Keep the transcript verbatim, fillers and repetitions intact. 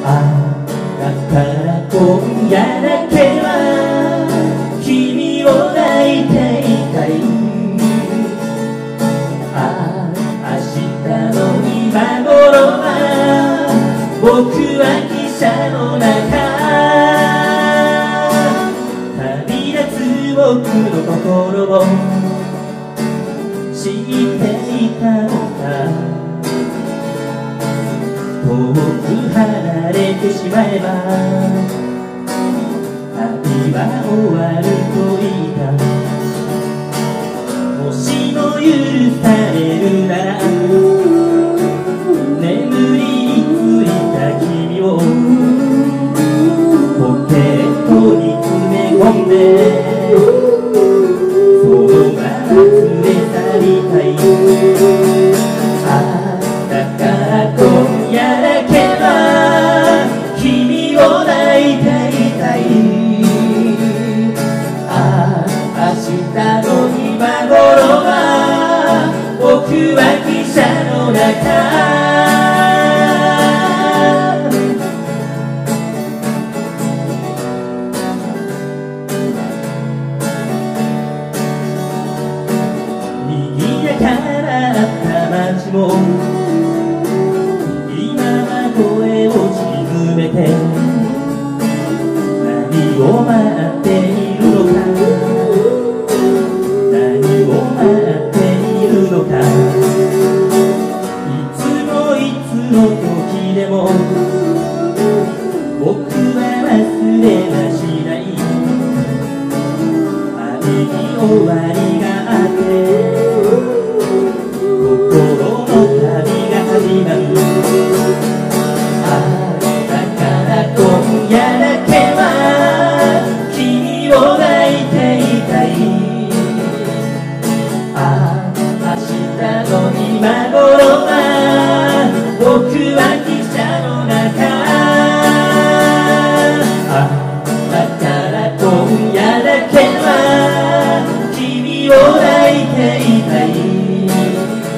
だから今夜だけは君を抱いていたい。ああ、明日の今頃は僕は汽車の中、旅立つ僕の心を知っていたのか。遠く離れてしまえば旅は終わると言った。もしも許されるなら眠りについた君をポケットに詰め込んでそのまま連れ去りたい。ああ、だから今夜だけは君を抱いていたい。ああ、明日の今頃は僕は汽車の中。賑やかなった街も今は声を沈めて何を待っているのか、何を待っているのか。いつもいつの時でも僕は忘れはしない。愛に終わりがあって心の旅が始まる。ああ、だから今夜だけは君を抱いていたい。ああ、明日の今頃は僕は汽車の中。ああ、だから今夜だけは君を抱いていたい。